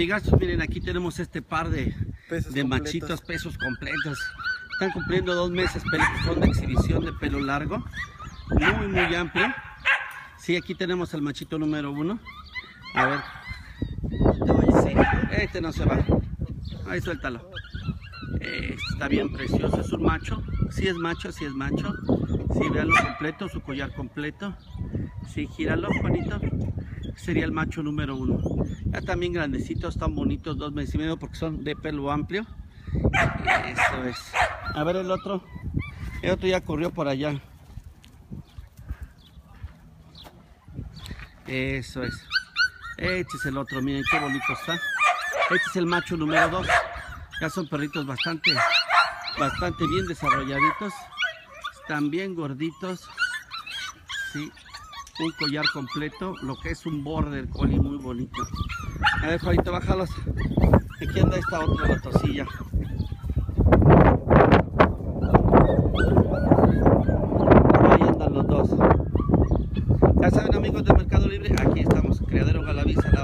Amigas, miren, aquí tenemos este par de machitos pesos completos. Están cumpliendo 2 meses, pero son de exhibición de pelo largo, muy amplio. Sí, aquí tenemos al machito número 1. A ver, este no se va. Ahí suéltalo. Está bien precioso, es un macho. Sí es macho, sí es macho. Sí, véanlo completo, su collar completo. Sí, gíralo, Juanito. Sería el macho número 1. Ya también grandecitos, tan bonitos, 2 meses y medio porque son de pelo amplio. Eso es. A ver el otro. El otro ya corrió por allá. Eso es. Este es el otro, miren qué bonito está. Este es el macho número 2. Ya son perritos bastante bien desarrolladitos. Están bien gorditos. Sí. Un collar completo, lo que es un border collie muy bonito. A ver, Juanito, bájalos. Aquí anda esta otra latosilla. Ahí andan los dos. Ya saben, amigos de Mercado Libre, aquí estamos, Criadero Galavisa.